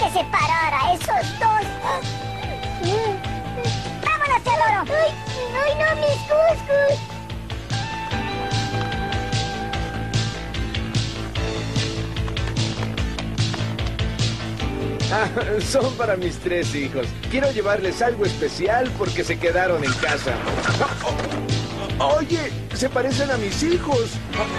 que separar a esos dos. ¡Vámonos, Teodoro! ¡Ay, ay, no, mis cuscus! Ah, son para mis 3 hijos. Quiero llevarles algo especial porque se quedaron en casa. Oye, se parecen a mis hijos.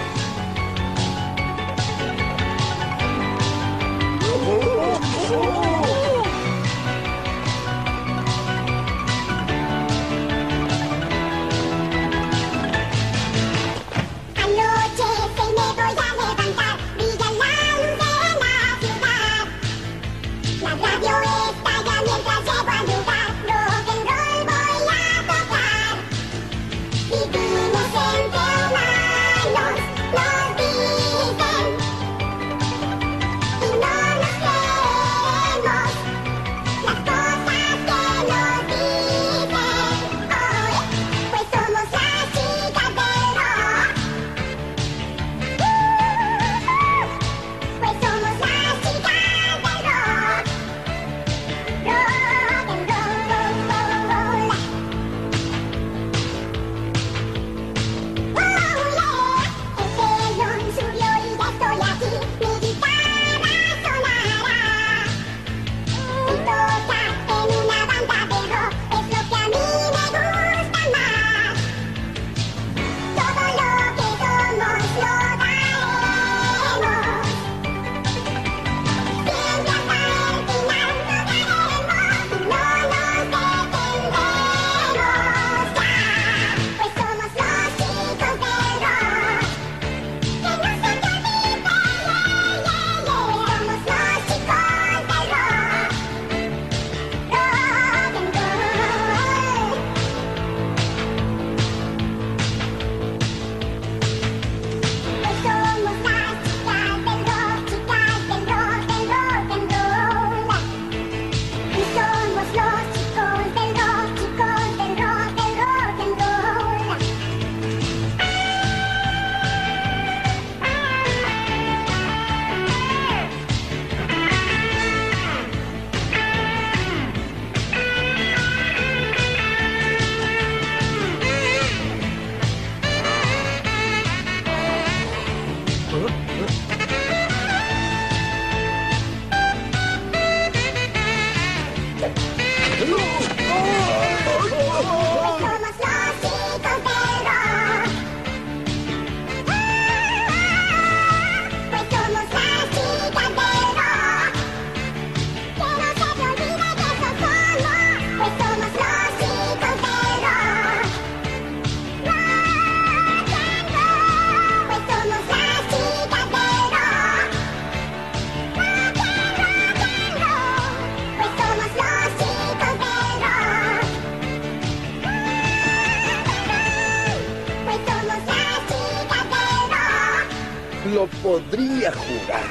Lo podría jurar.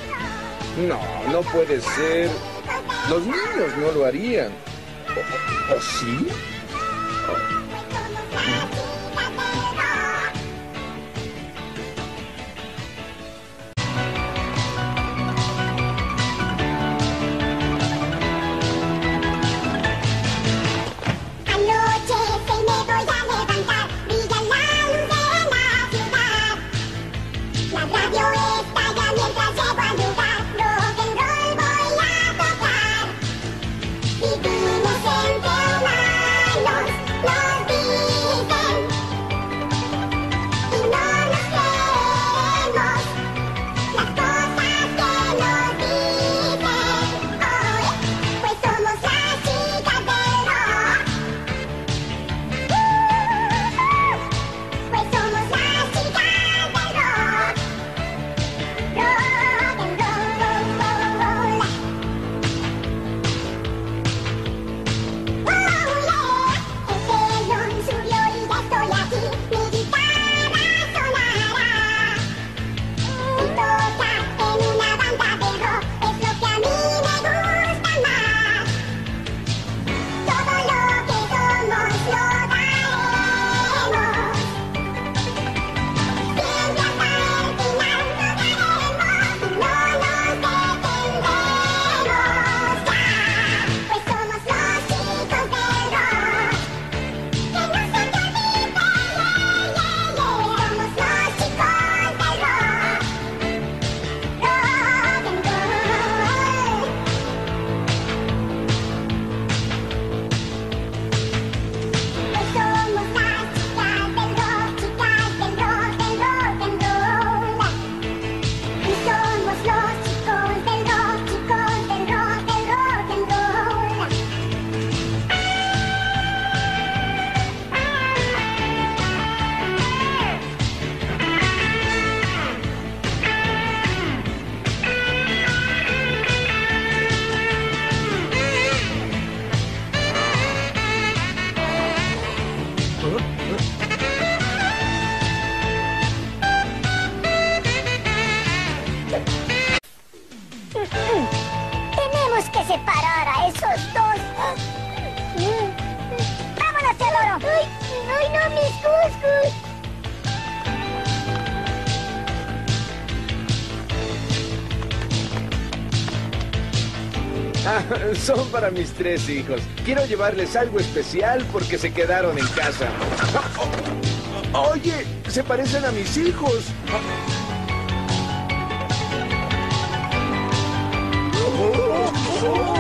No, no puede ser. Los niños no lo harían. ¿O sí? Vivimos entre humanos, los ¡Ay, no, mis cuscus! Ah, son para mis 3 hijos. Quiero llevarles algo especial porque se quedaron en casa. Oye, se parecen a mis hijos. Oh.